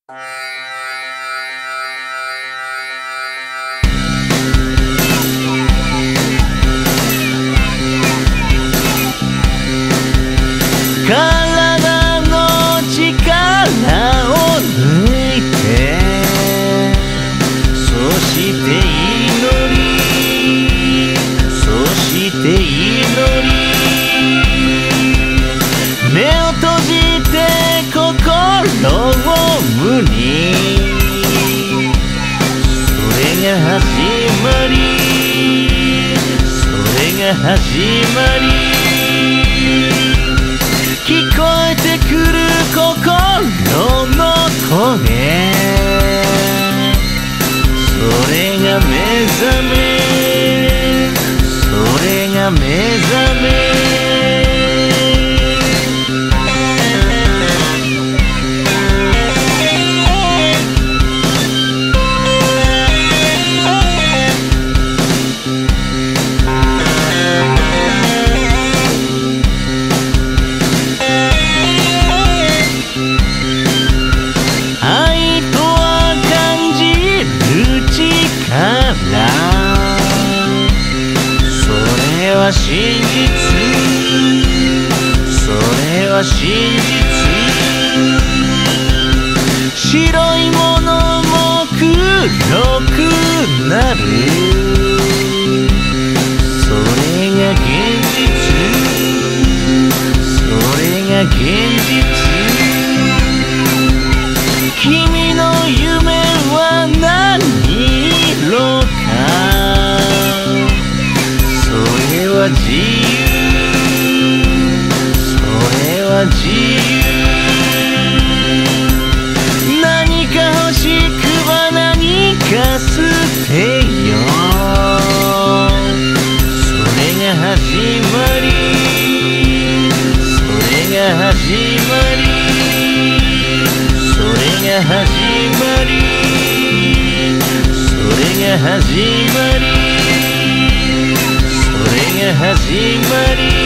体の力を抜いて、そして祈り、そして祈り、目を閉じて心を無に、それが始まり、それが始まり、聞こえてくる心の声、それが目覚め、それが目覚め。それは真実、それは真実、白いものも黒くなる、それが現実、それが現実、君の夢は何色か、それは自由、それは自由、何か欲しくば何か捨てよ、それが始まり、それが始まり、それが始まり、それが始まり、それが始まり。